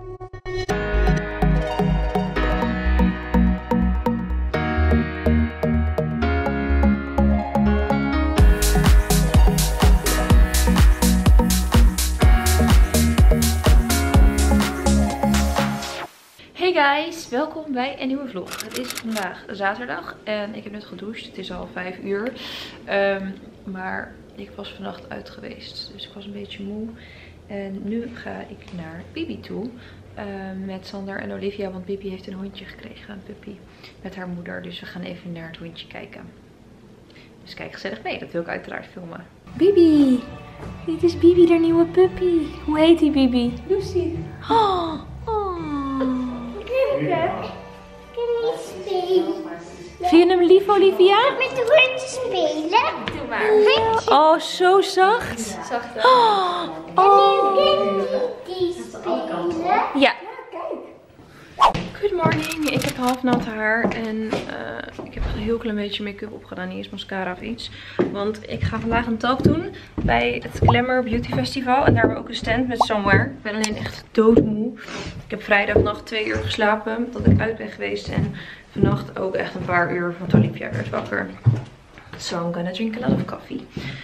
Hey guys, welkom bij een nieuwe vlog. Het is vandaag zaterdag en ik heb net gedoucht. Het is al 5 uur. Maar ik was vannacht uit geweest, dus ik was een beetje moe. En nu ga ik naar Bibi toe met Sander en Olivia, want Bibi heeft een hondje gekregen, een puppy, met haar moeder. Dus we gaan even naar het hondje kijken. Dus kijk gezellig mee, dat wil ik uiteraard filmen. Bibi! Dit is Bibi, haar nieuwe puppy. Hoe heet die Bibi? Lucy. Oh! Vind je hem lief, Olivia? Met de hondje spelen. Doe maar. Oh, zo zacht. Zacht. Oh. Die spelen. Ja. Good morning. Ik heb half nat haar en ik heb een heel klein beetje make-up opgedaan. Niet eens mascara of iets. Want ik ga vandaag een talk doen bij het Glamour Beauty Festival. En daar hebben we ook een stand met Somewhere. Ik ben alleen echt doodmoe. Ik heb vrijdagnacht 2 uur geslapen, dat ik uit ben geweest. En vannacht ook echt een paar uur, want Olivia werd wakker. So I'm gonna drink a lot of coffee.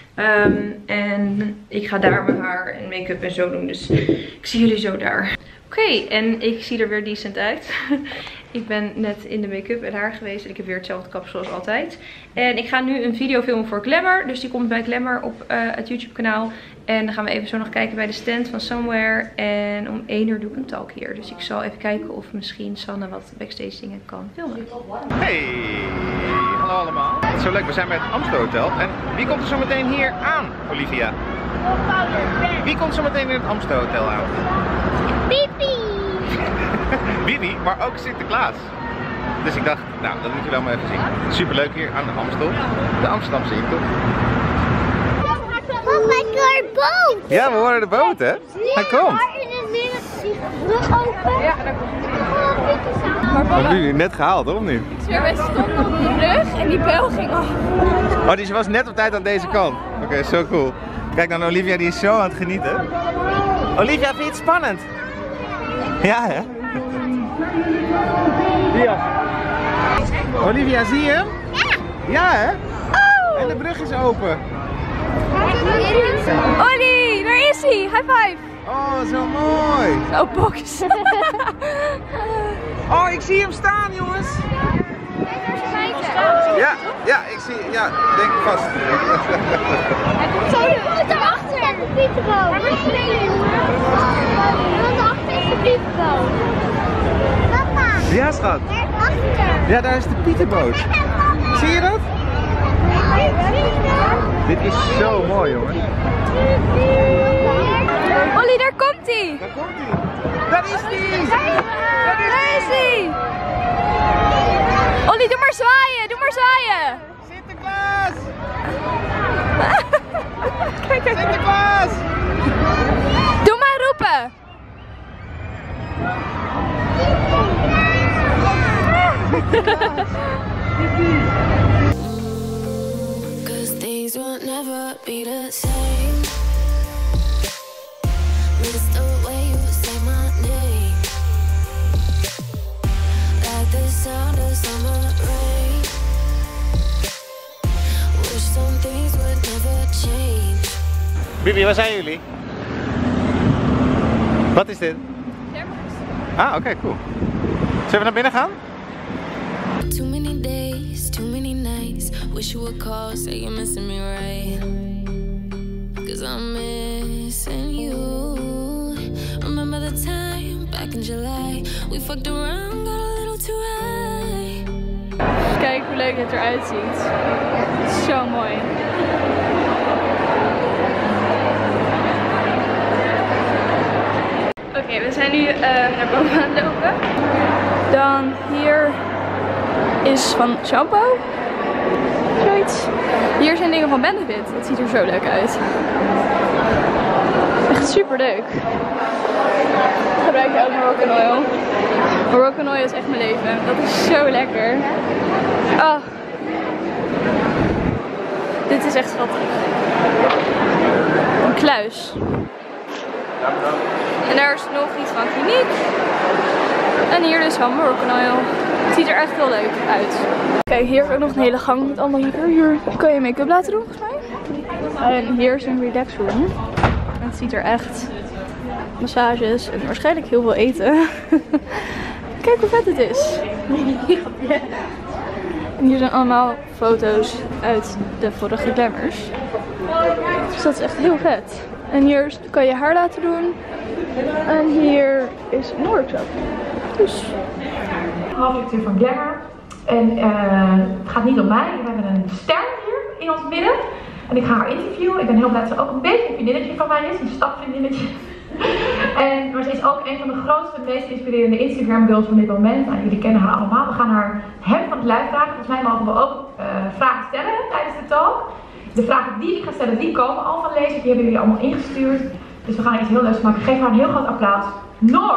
En ik ga daar mijn haar en make-up en zo doen. Dus ik zie jullie zo daar. Oké, en ik zie er weer decent uit. Ik ben net in de make-up en haar geweest. En ik heb weer hetzelfde kapsel zoals altijd. En ik ga nu een video filmen voor Glamour. Dus die komt bij Glamour op het YouTube kanaal. En dan gaan we even zo nog kijken bij de stand van Somewhere. En om 1 uur doe ik een talk hier. Dus ik zal even kijken of misschien Sanne wat backstage dingen kan filmen. Hey, hallo allemaal. Het is zo leuk, we zijn bij het Amstel Hotel. En wie komt er zo meteen hier aan, Olivia? Wie komt zo meteen in het Amstel Hotel aan? Bibi. Bibi, maar ook Sinterklaas. Dus ik dacht, nou, dat moeten jullie allemaal even zien. Superleuk hier aan de Amstel. De Amsterdamse intocht. Papa, door boot. Ja, we horen de boot, hè? Hij komt. In het midden zie de brug open. Ja, daar komt hij. Hebben jullie net gehaald, of niet? Ik zweer, wij stonden op de brug en die bel ging af. Oh, die was net op tijd aan deze kant. Oké, zo cool. Kijk dan, Olivia, die is zo aan het genieten. Olivia, vind je het spannend? Ja, hè? Ja. Olivia, zie je hem? Ja. Ja, hè? Oh. En de brug is open. Ollie, daar is hij. High five. Oh, zo mooi. Oh, box. Oh, ik zie hem staan, jongens. Ja, ik zie, ja, denk ik vast. Hij komt zo daarachter. Hij komt de pietenboot. Hij wordt beneden. Daarachter is de pietenboot. Papa. Ja, schat. Daarachter. Ja, daar is de Pieterboot. Zie je dat? Dit is zo mooi, jongens. Ollie, daar komt hij. Daar komt hij. Daar is hij. Daar is hij. Ollie, doe maar zwaaien. Doe maar zwaaien. Sinterklaas. Kijk. Sinterklaas. Doe maar roepen. Cause things will never be the same. Miss the way you say my name. Like the sound of summer rain. Wish some things would never change. Bibi, waar zijn jullie? Wat is dit? Ah, oké, cool. Zullen we naar binnen gaan? Too many days, too many nights. Wish you would call, say you're missing me, right? Cause I'm missing you. Remember the time back in July? We fucked around, got a little too high. Kijk hoe leuk het eruit ziet. Zo mooi. Oké, we zijn nu naar boven aan het lopen. Dan hier is van shampoo. Zoiets. Hier zijn dingen van Benefit. Dat ziet er zo leuk uit. Echt super leuk. Ik gebruik ook Moroccan Oil. Moroccan Oil is echt mijn leven. Dat is zo lekker. Oh. Dit is echt schattig. Een kluis. En daar is nog iets van kliniek. En hier dus Hamburgerkanaal. Het ziet er echt heel leuk uit. Kijk, hier is ook nog een hele gang met allemaal hier. Hier kan je make-up laten doen volgens mij. En hier is een relax room. En het ziet er echt massages en waarschijnlijk heel veel eten. Kijk hoe vet het is. En hier zijn allemaal foto's uit de vorige glammers. Dus dat is echt heel vet. En hier kan je haar laten doen. En hier is een workshop. Dus. Hoofdredacteur van Glamour. En het gaat niet om mij. We hebben een ster hier in ons midden. En ik ga haar interviewen. Ik ben heel blij dat ze ook een beetje een vriendinnetje van mij is. Een stapvriendinnetje. Maar ze is ook een van de grootste en meest inspirerende Instagram girls van dit moment. Nou, jullie kennen haar allemaal. We gaan haar hem van het lijf vragen. Volgens mij mogen we ook vragen stellen tijdens de talk. De vragen die ik ga stellen, die komen al van lezers. Die hebben jullie allemaal ingestuurd. Dus we gaan er iets heel leuks maken. Geef haar een heel groot applaus. Noor!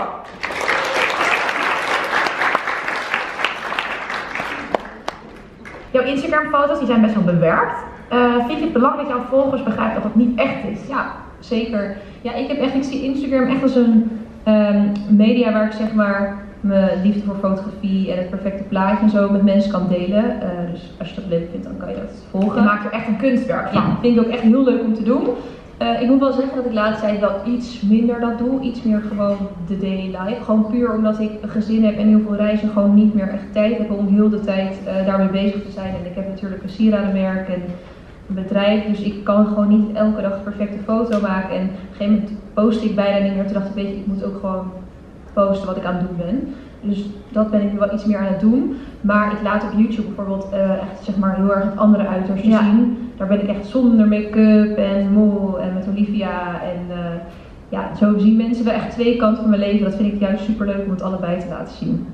Jouw Instagram foto's die zijn best wel bewerkt. Vind je het belangrijk dat jouw volgers begrijpen dat dat niet echt is? Ja, zeker. Ja, ik zie Instagram echt als een media waar ik zeg maar mijn liefde voor fotografie en het perfecte plaatje en zo met mensen kan delen. Dus als je dat leuk vindt, dan kan je dat volgen. Je maakt er echt een kunstwerk van. Ja, vind ik ook echt heel leuk om te doen. Ik moet wel zeggen dat ik de laatste tijd wel iets minder dat doe. Iets meer gewoon de daily life. Gewoon puur omdat ik een gezin heb en heel veel reizen gewoon niet meer echt tijd heb om heel de tijd daarmee bezig te zijn. En ik heb natuurlijk een sieradenmerk en een bedrijf. Dus ik kan gewoon niet elke dag een perfecte foto maken. En op een gegeven moment post ik bijna niet meer. Toen dacht ik, weet je, ik moet ook gewoon posten wat ik aan het doen ben. Dus dat ben ik nu wel iets meer aan het doen. Maar ik laat op YouTube bijvoorbeeld echt zeg maar heel erg het andere uiterst zien. Daar ben ik echt zonder make-up en moe en met Olivia. En ja, zo zien mensen wel echt twee kanten van mijn leven. Dat vind ik juist super leuk om het allebei te laten zien.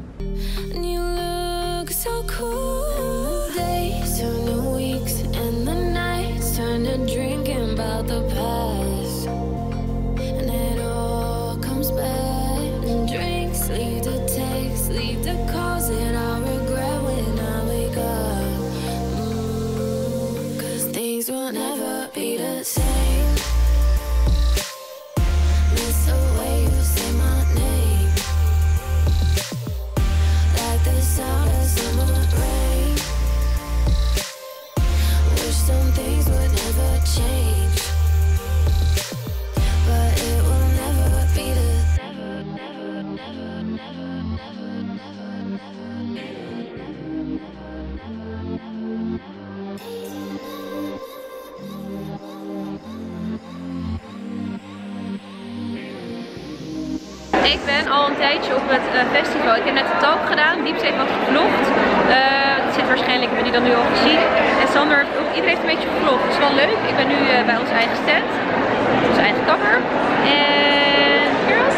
Ik ben al een tijdje op het festival. Ik heb net de talk gedaan. Dieps heeft wat gevlogd. Dat zit waarschijnlijk, hebben jullie dan nu al gezien. En Sander, iedereen heeft een beetje gevlogd. Dat is wel leuk. Ik ben nu bij onze eigen stand. Onze eigen kapper. En girls.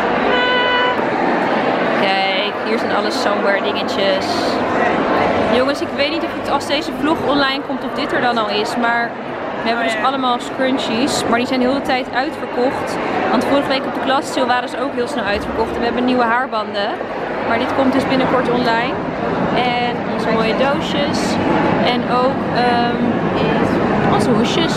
Kijk, hier zijn alle somewhere dingetjes. Jongens, ik weet niet of het als deze vlog online komt of dit er dan al is. Maar we hebben dus allemaal scrunchies, maar die zijn de hele tijd uitverkocht. Want vorige week op de klassensale waren ze ook heel snel uitverkocht. En we hebben nieuwe haarbanden. Maar dit komt dus binnenkort online. En onze mooie doosjes. En ook onze hoesjes.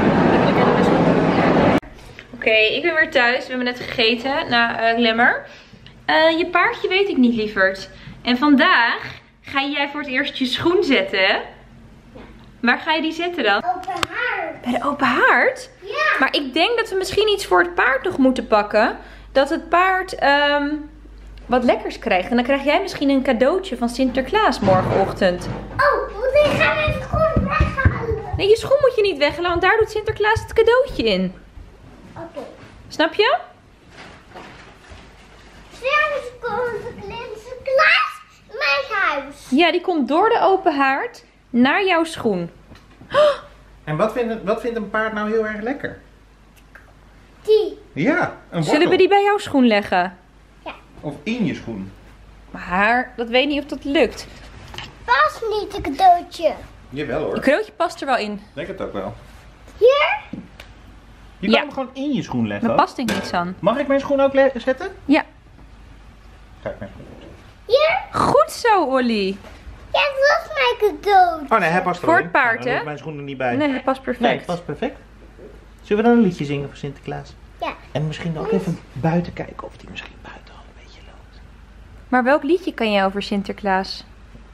Oké, ik ben weer thuis. We hebben net gegeten na Glamour. Je paardje weet ik niet, lieverd. En vandaag ga jij voor het eerst je schoen zetten. Waar ga je die zetten dan? Open haard. Bij de open haard? Ja. Maar ik denk dat we misschien iets voor het paard nog moeten pakken. Dat het paard wat lekkers krijgt. En dan krijg jij misschien een cadeautje van Sinterklaas morgenochtend. Oh, moet ik ga mijn schoen weghalen. Nee, je schoen moet je niet weghalen, want daar doet Sinterklaas het cadeautje in. Oké. Snap je? Straks komt Sinterklaas in mijn huis. Ja, die komt door de open haard naar jouw schoen. En wat vindt een paard nou heel erg lekker? Die. Ja, een wortel. Zullen we die bij jouw schoen leggen? Ja. Of in je schoen. Maar dat weet niet of dat lukt. Past niet een cadeautje. Jawel hoor. Je cadeautje past er wel in. Denk het ook wel. Hier? Je kan hem gewoon in je schoen leggen. Daar past ik niets aan. Mag ik mijn schoen ook zetten? Ja. Ga ik mijn schoen zetten. Hier? Goed zo, Olly. Ja, dat is mijn cadeautje. Oh nee, hij past Voor erin. het paard, Nou, dan hè? hoeft mijn schoen er niet bij. Nee, dat past perfect. Nee, het past perfect. Zullen we dan een liedje zingen voor Sinterklaas? Ja. En misschien ook even buiten kijken of die misschien buiten al een beetje loopt. Maar welk liedje kan jij over Sinterklaas?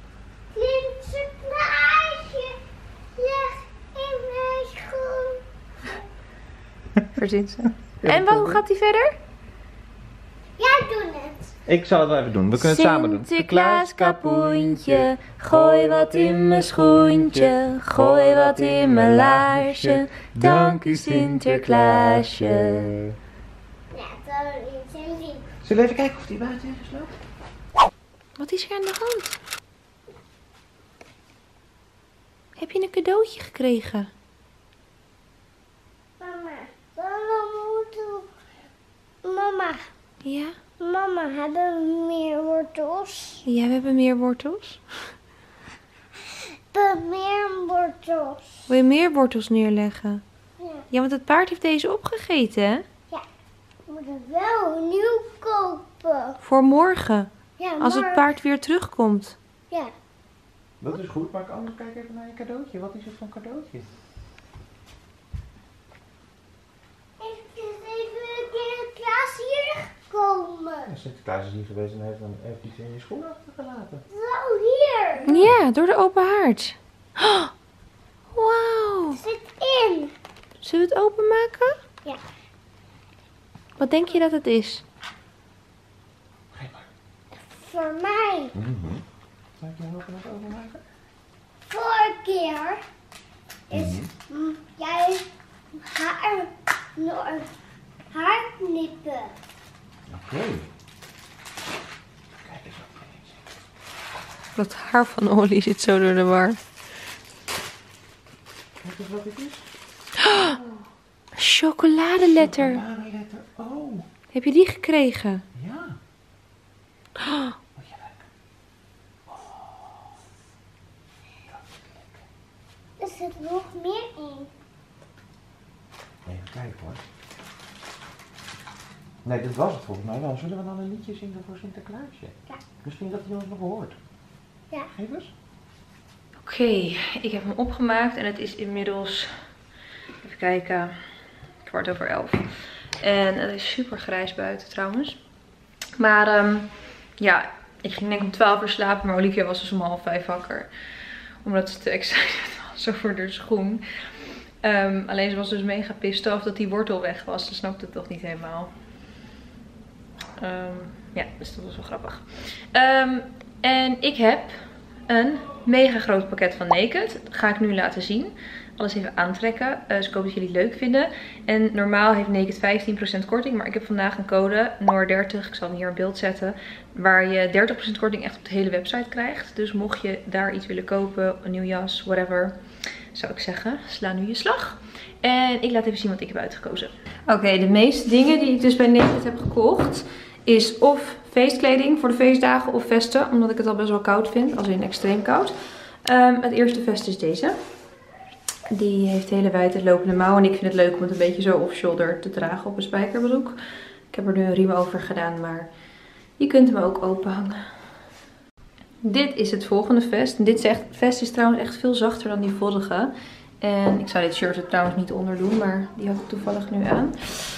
Sinterklaasje, leg in mijn schoen. Verzint ze. En hoe gaat die verder? Jij doet het. Ik zal het wel even doen. We kunnen het samen doen. Sinterklaas kapoentje, gooi wat in mijn schoentje, gooi wat in mijn laarsje. Dank u Sinterklaasje. Ja, dat is een lied. Zullen we even kijken of die buiten is gesloten? Wat is er aan de hand? Heb je een cadeautje gekregen? Mama, Mama, Ja? mama, hebben we meer wortels? Ja, we hebben meer wortels. We hebben meer wortels. Wil je meer wortels neerleggen? Ja. Ja, want het paard heeft deze opgegeten, hè? We moeten wel nieuw kopen. Voor morgen. Ja, Als het paard weer terugkomt. Ja. Dat is goed, maar ik anders kijk even naar je cadeautje. Wat is het voor cadeautje? Is Sinterklaas hier gekomen? Sinterklaas is hier geweest en heeft iets in je schoen achtergelaten. Zo, hier. Ja, door de open haard. Oh, wauw. Zit in. Zullen we het openmaken? Ja. Wat denk je dat het is? Geef maar. Voor mij. Zal ik je helpen met openmaken? Vorige keer is jij haar knippen. Oké. Kijk eens wat erin zit. Dat haar van Ollie zit zo door de war. Kijk eens wat dit is. Chocoladeletter. Chocoladeletter. Oh. Heb je die gekregen? Ja. Oh, Moet je lekker. Er zit nog meer in. Even kijken hoor. Nee, dit was het volgens mij wel. Zullen we dan een liedje zingen voor Sinterklaasje? Ja. Misschien dat hij ons nog hoort. Ja. Geef eens. Oké, ik heb hem opgemaakt en het is inmiddels, even kijken, 11:15. En het is super grijs buiten trouwens. Maar ja, ik ging denk ik om 12 uur slapen, maar Olivia was dus om 4:30 wakker. Omdat ze te excited was over de schoen. Alleen ze was dus mega pissed off dat die wortel weg was. Ze snapte het toch niet helemaal. Ja, dus dat was wel grappig. En ik heb een mega groot pakket van Naked. Dat ga ik nu laten zien. Alles even aantrekken. Dus ik hoop dat jullie het leuk vinden. En normaal heeft Naked 15% korting. Maar ik heb vandaag een code, NOOR30. Ik zal hem hier in beeld zetten. Waar je 30% korting echt op de hele website krijgt. Dus mocht je daar iets willen kopen, een nieuw jas, whatever, zou ik zeggen, sla nu je slag. En ik laat even zien wat ik heb uitgekozen. Oké, de meeste dingen die ik dus bij Naked heb gekocht is of feestkleding voor de feestdagen of vesten. Omdat ik het al best wel koud vind, als in extreem koud. Het eerste vest is deze. Die heeft hele wijde lopende mouwen. En ik vind het leuk om het een beetje zo off-shoulder te dragen op een spijkerbroek. Ik heb er nu een riem over gedaan, maar je kunt hem ook open hangen. Dit is het volgende vest. Dit vest is trouwens echt veel zachter dan die vorige. En ik zou dit shirt er trouwens niet onder doen, maar die had ik toevallig nu aan.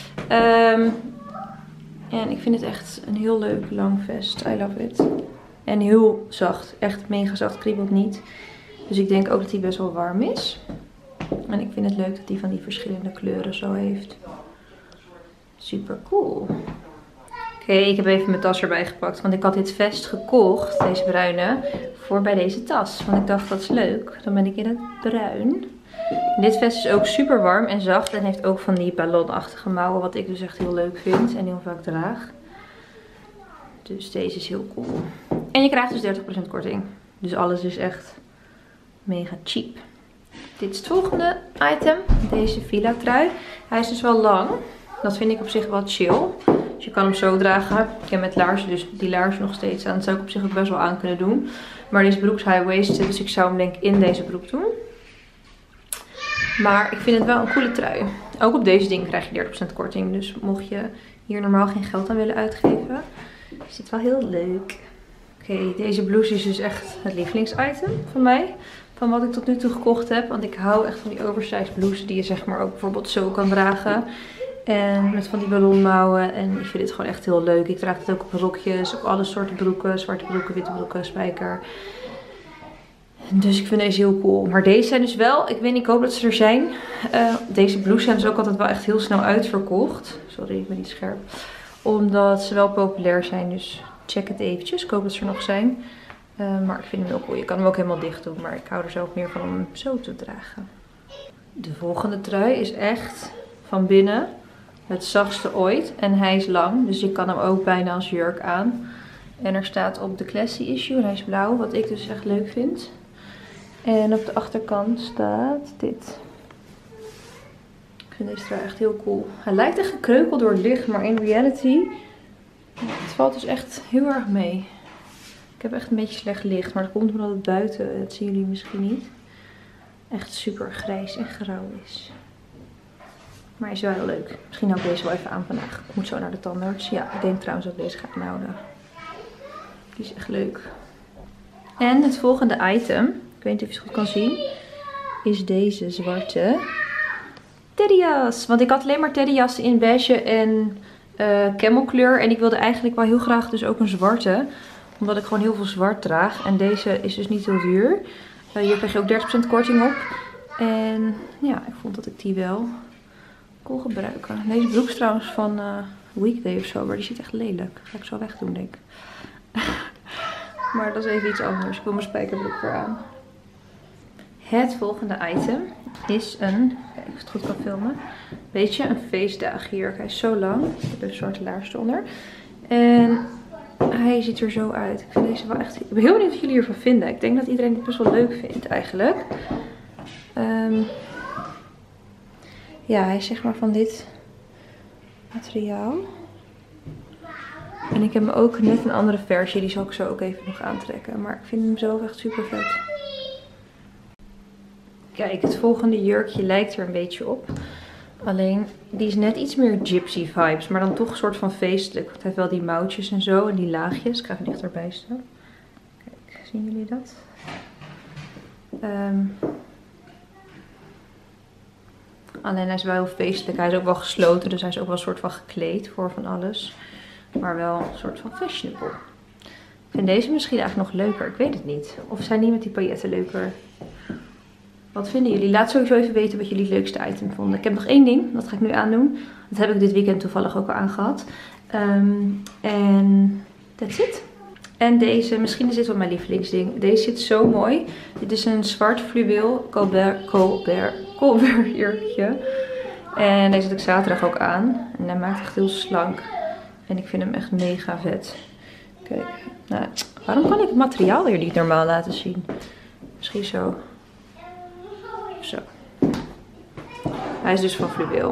En ik vind het echt een heel leuk lang vest. I love it. En heel zacht. Echt mega zacht. Kriebelt niet. Dus ik denk ook dat hij best wel warm is. En ik vind het leuk dat hij van die verschillende kleuren zo heeft. Super cool. Oké, ik heb even mijn tas erbij gepakt. Want ik had dit vest gekocht, deze bruine, voor bij deze tas. Want ik dacht, dat is leuk. Dan ben ik in het bruin. En dit vest is ook super warm en zacht. En heeft ook van die ballonachtige mouwen. Wat ik dus echt heel leuk vind en heel vaak draag. Dus deze is heel cool. En je krijgt dus 30% korting. Dus alles is echt mega cheap. Dit is het volgende item. Deze Villa trui. Hij is dus wel lang. Dat vind ik op zich wel chill. Dus je kan hem zo dragen. Ik heb met laarzen dus die laarzen nog steeds aan. Dat zou ik op zich ook best wel aan kunnen doen. Maar deze broek is high-waisted. Dus ik zou hem denk ik in deze broek doen. Maar ik vind het wel een coole trui. Ook op deze ding krijg je 30% korting. Dus mocht je hier normaal geen geld aan willen uitgeven, is dit wel heel leuk. Oké, deze blouse is dus echt het lievelingsitem van mij. Van wat ik tot nu toe gekocht heb. Want ik hou echt van die oversized blouses die je zeg maar ook bijvoorbeeld zo kan dragen. En met van die ballonmouwen. En ik vind dit gewoon echt heel leuk. Ik draag het ook op rokjes, op alle soorten broeken. Zwarte broeken, witte broeken, spijker. Dus ik vind deze heel cool. Maar deze zijn dus wel, ik weet niet, ik hoop dat ze er zijn. Deze blouses zijn dus ook altijd wel echt heel snel uitverkocht. Sorry, ik ben niet scherp. Omdat ze wel populair zijn. Dus check het eventjes. Ik hoop dat ze er nog zijn. Maar ik vind hem heel cool. Je kan hem ook helemaal dicht doen. Maar ik hou er zelf meer van om hem zo te dragen. De volgende trui is echt van binnen het zachtste ooit. En hij is lang. Dus je kan hem ook bijna als jurk aan. En er staat op de Classy Issue. En hij is blauw. Wat ik dus echt leuk vind. En op de achterkant staat dit. Ik vind deze trui echt heel cool. Hij lijkt echt gekreukeld door het licht. Maar in reality, het valt dus echt heel erg mee. Ik heb echt een beetje slecht licht. Maar dat komt omdat het buiten, dat zien jullie misschien niet, echt super grijs en grauw is. Maar hij is wel heel leuk. Misschien hou ik deze wel even aan vandaag. Ik moet zo naar de tandarts. Ja, ik denk trouwens dat ik deze ga aanhouden. Die is echt leuk. En het volgende item, ik weet niet of je het goed kan zien, is deze zwarte teddyjas. Want ik had alleen maar teddyjassen in beige en camelkleur. En ik wilde eigenlijk wel heel graag dus ook een zwarte. Omdat ik gewoon heel veel zwart draag. En deze is dus niet heel duur. Hier krijg je ook 30% korting op. En ja, ik vond dat ik die wel kon gebruiken. Deze broek is trouwens van Weekday of zo. Maar die zit echt lelijk. Ga ik zo wegdoen, denk ik. Maar dat is even iets anders. Ik wil mijn spijkerbroek weer aan. Het volgende item is een, kijk of ik het goed kan filmen, beetje een feestdagjurk. Hij is zo lang. Ik heb even zwarte laars eronder. En hij ziet er zo uit. Ik vind deze wel echt, ik ben heel benieuwd wat jullie hiervan vinden. Ik denk dat iedereen dit best wel leuk vindt eigenlijk. Ja, hij is zeg maar van dit materiaal. En ik heb hem ook net een andere versie. Die zal ik zo ook even nog aantrekken. Maar ik vind hem zelf echt super vet. Kijk, het volgende jurkje lijkt er een beetje op. Alleen, die is net iets meer gypsy vibes. Maar dan toch een soort van feestelijk. Want hij heeft wel die mouwtjes en zo. En die laagjes. Ik ga even dichterbij staan. Kijk, zien jullie dat? Alleen hij is wel heel feestelijk. Hij is ook wel gesloten. Dus hij is ook wel een soort van gekleed voor van alles. Maar wel een soort van fashionable. Ik vind deze misschien eigenlijk nog leuker. Ik weet het niet. Of zijn die met die pailletten leuker? Wat vinden jullie? Laat sowieso even weten wat jullie het leukste item vonden. Ik heb nog één ding. Dat ga ik nu aandoen. Dat heb ik dit weekend toevallig ook al aangehad. En that's it. En deze, misschien is dit wel mijn lievelingsding. Deze zit zo mooi. Dit is een zwart fluweel Colbert jurkje. En deze had ik zaterdag ook aan. En hij maakt echt heel slank. En ik vind hem echt mega vet. Kijk, nou, waarom kan ik het materiaal hier niet normaal laten zien? Misschien zo. Zo. Hij is dus van fluweel.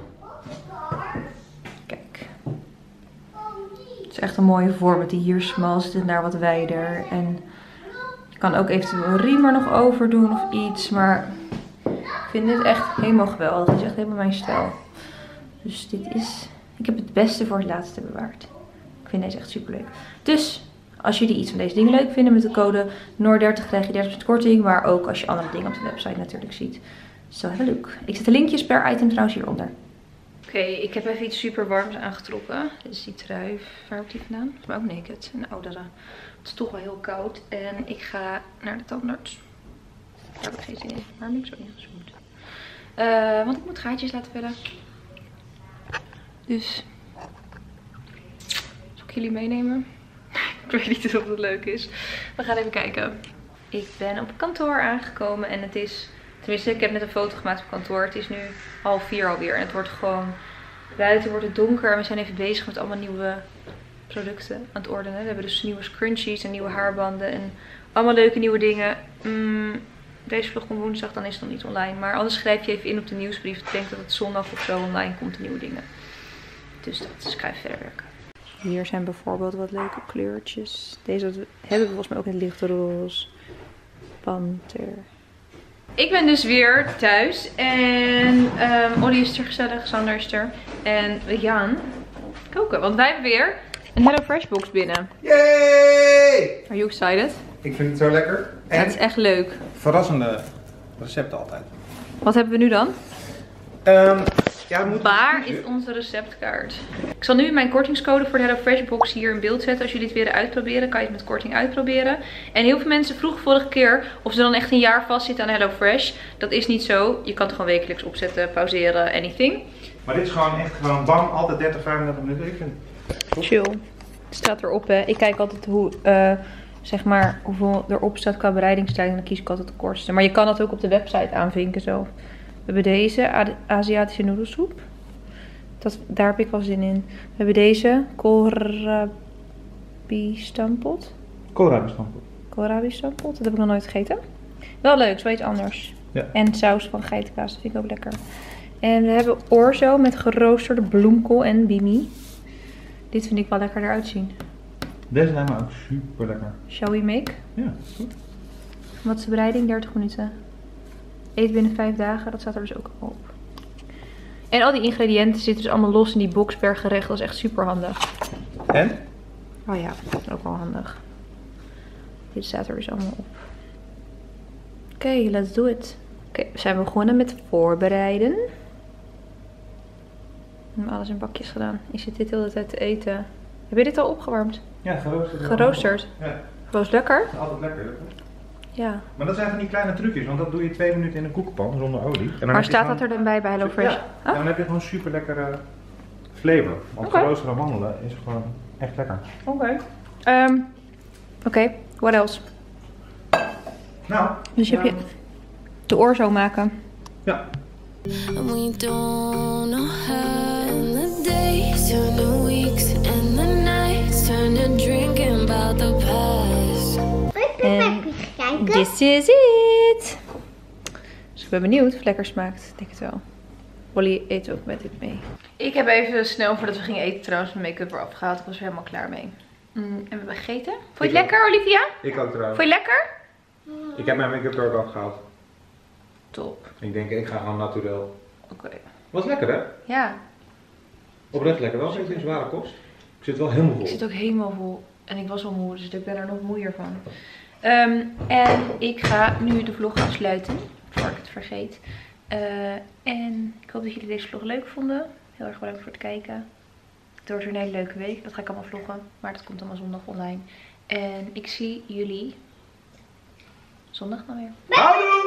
Kijk. Het is echt een mooie vorm. Met die hier smal zit het naar wat wijder. En je kan ook eventueel een riem er nog over doen of iets. Maar ik vind dit echt helemaal geweldig. Het is echt helemaal mijn stijl. Dus dit is... Ik heb het beste voor het laatste bewaard. Ik vind deze echt super leuk. Dus als jullie iets van deze dingen leuk vinden met de code NOOR30 krijg je 30% korting. Maar ook als je andere dingen op de website natuurlijk ziet. So have a look. Ik zet de linkjes per item trouwens hieronder. Oké, ik heb even iets super warms aangetrokken. Dit is die trui. Waar heb ik die vandaan? Het is maar ook naked. Een oudere. Het is toch wel heel koud. En ik ga naar de tandarts. Daar heb ik geen zin in. Waarom heb ik zo ingezoomd? Want ik moet gaatjes laten vullen. Dus, zal ik jullie meenemen? Ik weet niet of het leuk is. We gaan even kijken. Ik ben op kantoor aangekomen en het is, tenminste ik heb net een foto gemaakt op kantoor. Het is nu 3:30 alweer en het wordt gewoon, buiten wordt het donker. En we zijn even bezig met allemaal nieuwe producten aan het ordenen. We hebben dus nieuwe scrunchies en nieuwe haarbanden en allemaal leuke nieuwe dingen. Deze vlog komt woensdag, dan is het nog niet online. Maar anders schrijf je even in op de nieuwsbrief. Ik denk dat het zondag of zo online komt, de nieuwe dingen. Dus dat is, ga even verder werken. Hier zijn bijvoorbeeld wat leuke kleurtjes. Deze hebben we volgens mij ook in het lichtroze. Panter. Ik ben dus weer thuis. En Ollie is er gezellig, Sander is er. En we gaan koken. Want wij hebben weer een HelloFresh box binnen. Yay! Are you excited? Ik vind het zo lekker. En het is echt leuk. verrassende recepten altijd. Wat hebben we nu dan? Ja, we moeten Waar kiezen. is onze receptkaart? Ik zal nu mijn kortingscode voor de HelloFresh box hier in beeld zetten. Als jullie het willen uitproberen, kan je het met korting uitproberen. En heel veel mensen vroegen vorige keer of ze dan echt een jaar vastzitten aan HelloFresh. Dat is niet zo. Je kan het gewoon wekelijks opzetten, pauzeren, anything. Maar dit is gewoon echt gewoon bam, altijd 30, 35 minuten. Ik vind Chill. Het staat erop, hè. Ik kijk altijd hoe, zeg maar, hoeveel erop staat qua bereidingstijd. En dan kies ik altijd de kortste. Maar je kan dat ook op de website aanvinken zo. We hebben deze Aziatische noedelsoep. Daar heb ik wel zin in. We hebben deze koolrabi stampot. koolrabi stampot. Koolrabi stampot. Dat heb ik nog nooit gegeten. Wel leuk, zoiets anders. Ja. En saus van geitenkaas, dat vind ik ook lekker. En we hebben orzo met geroosterde bloemkool en bimi. Dit vind ik wel lekker eruit zien. Deze lijkt me ook super lekker. Shall we make? Ja, goed. Wat is de bereiding? 30 minuten. Eet binnen 5 dagen, dat staat er dus ook al op. En al die ingrediënten zitten dus allemaal los in die box per gerecht. Dat is echt super handig. En? Oh ja, ook wel handig. Dit staat er dus allemaal op. Oké, let's do it. Oké, we zijn begonnen met voorbereiden. We hebben alles in bakjes gedaan. Ik zit dit de hele tijd te eten. Heb je dit al opgewarmd? Ja, geroosterd. Geroosterd? Ja, Was lekker? dat is altijd lekker. Ja. Maar dat zijn van die kleine trucjes, want dat doe je 2 minuten in een koekenpan zonder olie. En dan Maar heb je staat gewoon- dat er dan bij HelloFresh? Ja, ja, dan heb je gewoon super lekkere flavor. Want Oké. geroosterde amandelen is gewoon echt lekker. Oké. Oké, what else? Nou, Dus heb je de orzo maken. ja. And we don't know how. And the days turn to weeks and the nights turn to drinking about the past. En this is it. Dus ik ben benieuwd of het lekker smaakt. Ik denk het wel. Polly eet ook met dit mee. Ik heb even snel voordat we gingen eten trouwens mijn make-up eraf gehaald. Ik was er helemaal klaar mee. En we hebben gegeten. Vond je het lekker, Olivia? Ik ook trouwens. Vond je het lekker? Ik heb mijn make-up er ook afgehaald. Top. Ik denk, ik ga gewoon naturel. Oké. Was lekker hè? Ja, Oprecht lekker. Wel een beetje een zware kost. Ik zit wel helemaal vol. ik zit ook helemaal vol. En ik was wel moe, dus ik ben er nog moeier van. En ik ga nu de vlog afsluiten. Voor ik het vergeet. En ik hoop dat jullie deze vlog leuk vonden. Heel erg bedankt voor het kijken. Het wordt weer een hele leuke week. Dat ga ik allemaal vloggen. Maar dat komt allemaal zondag online. En ik zie jullie zondag dan weer. Houdoe!